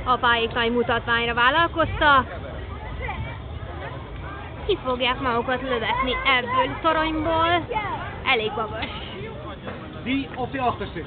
apáik nagy mutatványra vállalkoztak. Ki fogják magukat lövetni ebből a toronyból. Elég magas. Die op die achterste.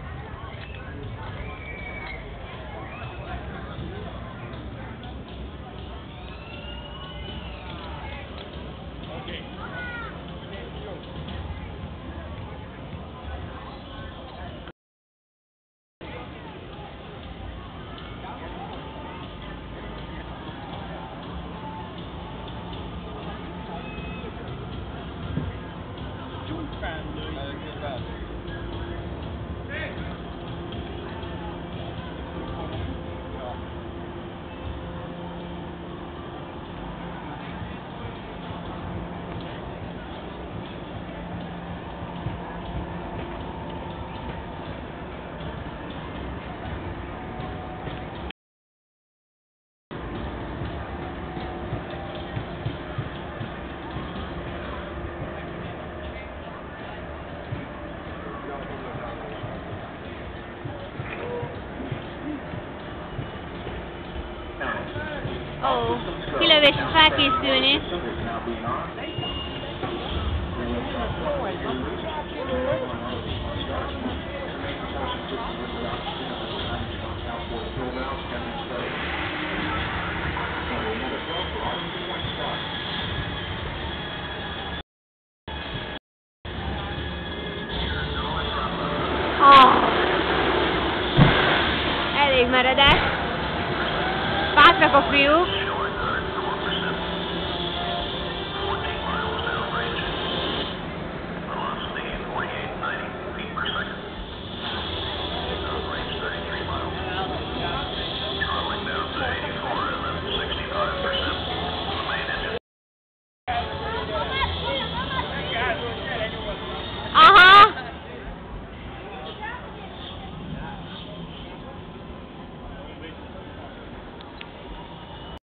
Ó, kilövésre felkészülni. Elég meredek. Bátrak a fiúk.